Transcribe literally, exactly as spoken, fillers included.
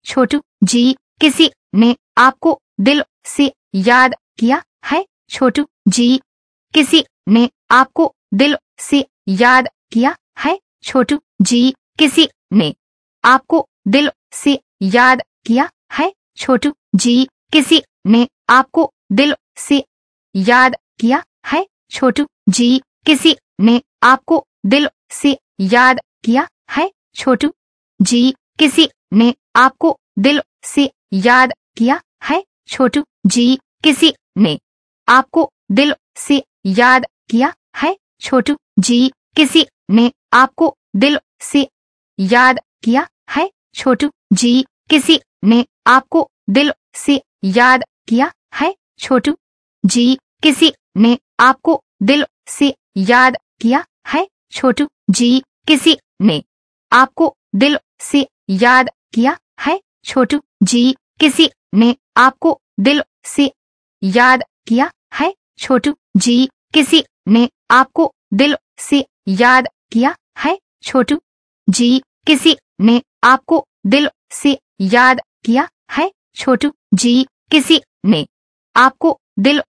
छोटू जी, किसी ने आपको दिल से याद किया है? छोटू जी, किसी ने आपको दिल से याद किया है? छोटू जी, किसी ने आपको दिल से याद किया है? छोटू जी, किसी ने आपको दिल से याद किया है? छोटू जी, किसी ने आपको दिल से याद किया है? छोटू जी, किसी ने आपको दिल से याद किया है? छोटू जी, किसी ने आपको दिल से याद किया है? छोटू जी, किसी ने आपको दिल से याद किया है? छोटू जी, किसी ने आपको दिल से याद किया है? छोटू जी, किसी ने आपको दिल से याद किया है? छोटू जी, किसी ने आपको दिल से याद किया है? छोटू जी, किसी ने आपको दिल से याद किया है? छोटू जी, किसी ने आपको दिल से याद किया है? छोटू जी, किसी ने आपको दिल से याद किया है? छोटू जी, किसी ने आपको दिल